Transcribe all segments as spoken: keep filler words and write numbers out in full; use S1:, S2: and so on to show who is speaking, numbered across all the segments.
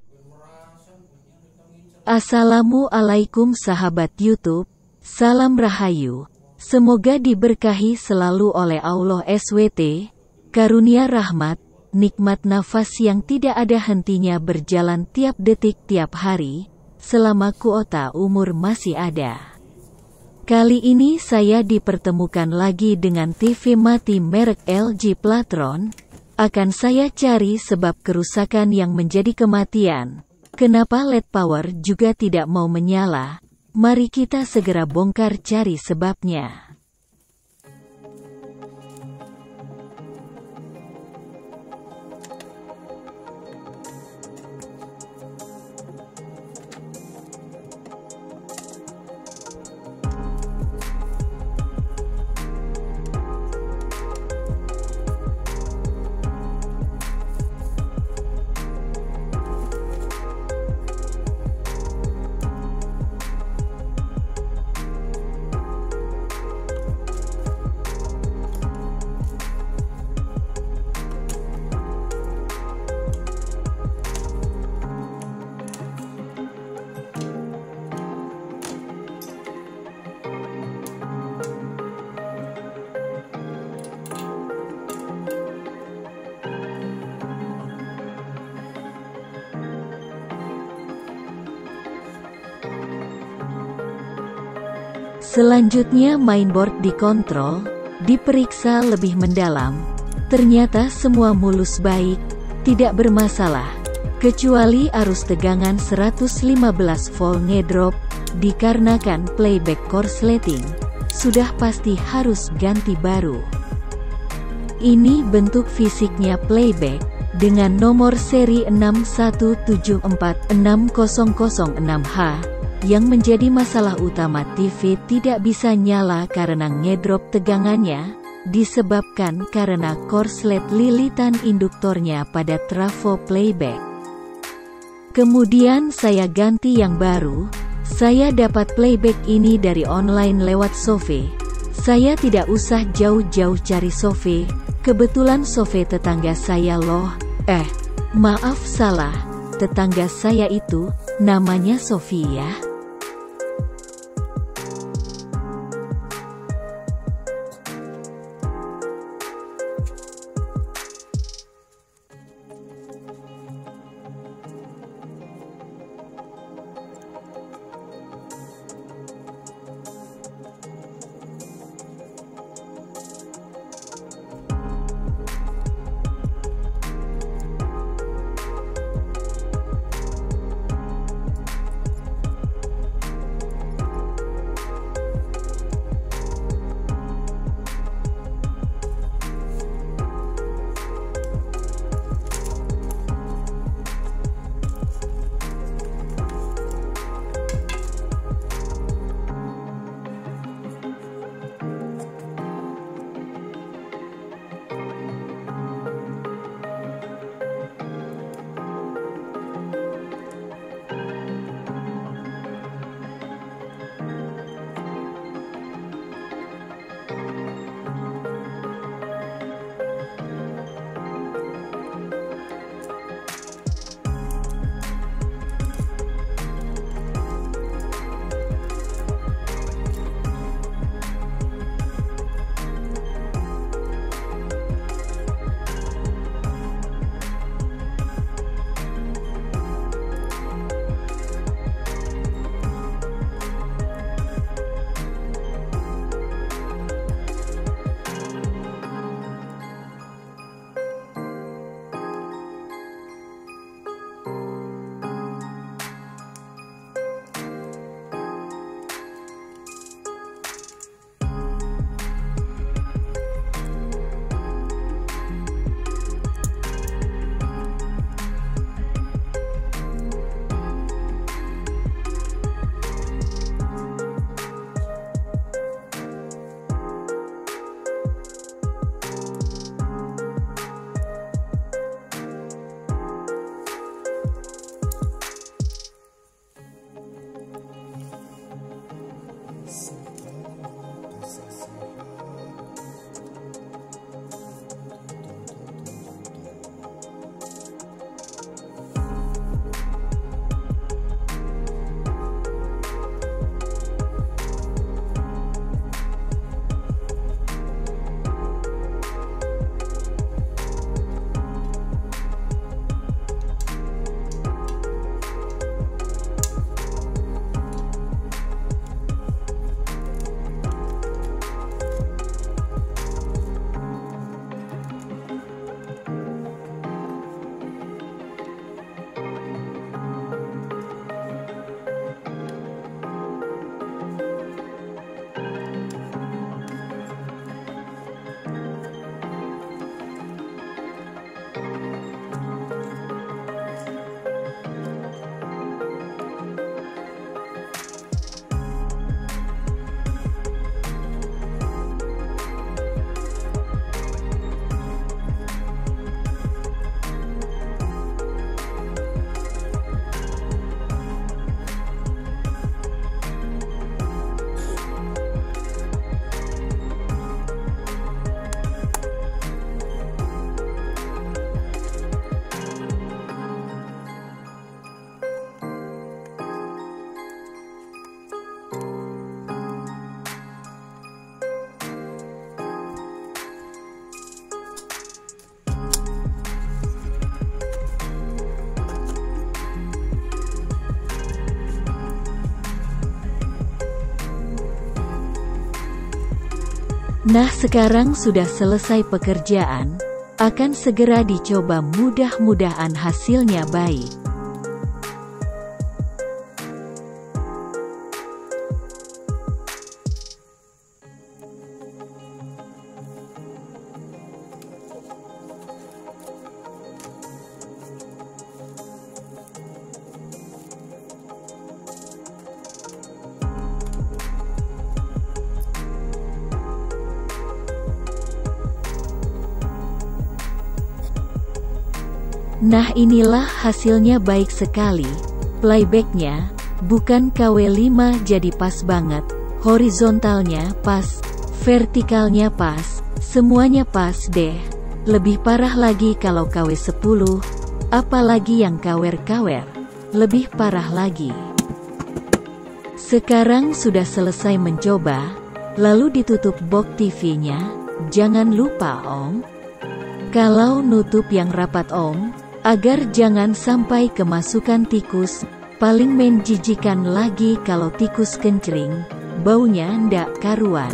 S1: Assalamualaikum sahabat YouTube, salam rahayu. Semoga diberkahi selalu oleh Allah S W T, karunia rahmat, nikmat nafas yang tidak ada hentinya berjalan tiap detik tiap hari, selama kuota umur masih ada. Kali ini saya dipertemukan lagi dengan T V mati merek L G Platron. Akan saya cari sebab kerusakan yang menjadi kematian. Kenapa L E D power juga tidak mau menyala? Mari kita segera bongkar cari sebabnya. Selanjutnya mainboard dikontrol, diperiksa lebih mendalam. Ternyata semua mulus baik, tidak bermasalah. Kecuali arus tegangan seratus lima belas volt ngedrop, dikarenakan playback korsleting. Sudah pasti harus ganti baru. Ini bentuk fisiknya playback, dengan nomor seri enam satu tujuh empat enam nol nol enam H. Yang menjadi masalah utama T V tidak bisa nyala karena ngedrop tegangannya, disebabkan karena korslet lilitan induktornya pada trafo playback. Kemudian saya ganti yang baru. Saya dapat playback ini dari online lewat Sofe. Saya tidak usah jauh-jauh cari Sofe, kebetulan Sofe tetangga saya loh. Eh, maaf salah, tetangga saya itu, namanya Sofia. Nah, sekarang sudah selesai pekerjaan, akan segera dicoba, mudah-mudahan hasilnya baik. Nah, inilah hasilnya, baik sekali. Playbacknya, bukan K W lima, jadi pas banget. Horizontalnya pas, vertikalnya pas, semuanya pas deh. Lebih parah lagi kalau K W sepuluh, apalagi yang kawer-kawer. Lebih parah lagi. Sekarang sudah selesai mencoba, lalu ditutup box T V-nya. Jangan lupa Om, kalau nutup yang rapat Om, agar jangan sampai kemasukan tikus. Paling menjijikan lagi kalau tikus kencring, baunya ndak karuan.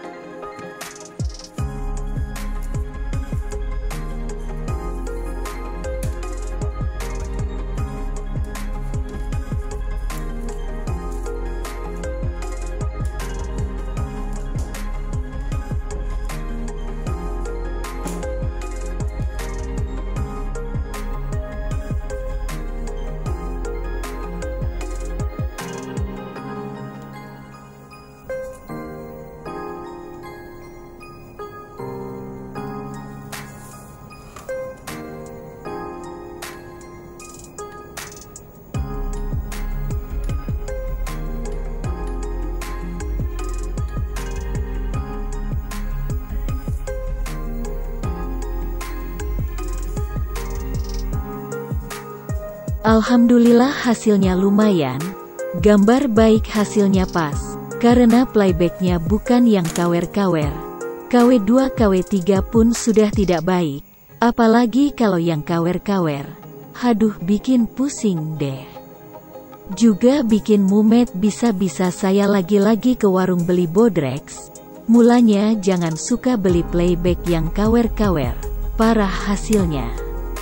S1: Alhamdulillah hasilnya lumayan, gambar baik, hasilnya pas, karena playbacknya bukan yang kawer-kawer. K W dua K W tiga pun sudah tidak baik, apalagi kalau yang kawer-kawer. Haduh, bikin pusing deh. Juga bikin mumet, bisa-bisa saya lagi-lagi ke warung beli Bodrex. Mulanya jangan suka beli playback yang kawer-kawer, parah hasilnya.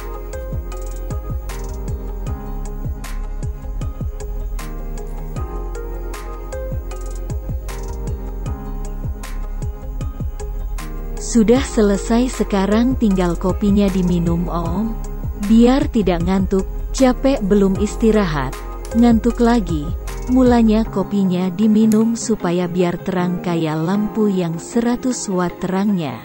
S1: Sudah selesai, sekarang tinggal kopinya diminum Om, biar tidak ngantuk. Capek belum istirahat, ngantuk lagi. Mulanya kopinya diminum supaya biar terang kayak lampu yang seratus watt terangnya.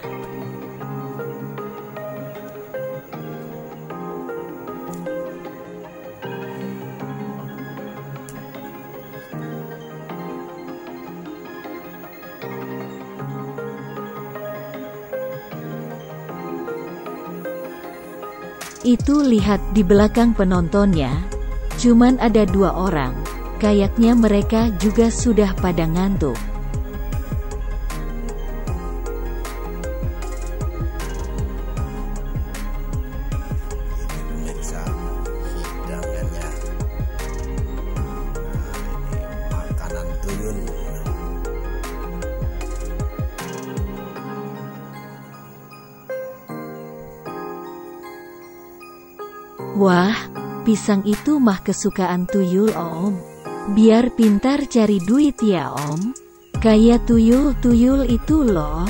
S1: Itu lihat di belakang penontonnya, cuman ada dua orang, kayaknya mereka juga sudah pada ngantuk.
S2: Pemirsa, hidangannya. Nah, ini makanan tuyul.
S1: Wah, pisang itu mah kesukaan tuyul Om. Biar pintar cari duit ya Om. Kayak tuyul-tuyul itu loh.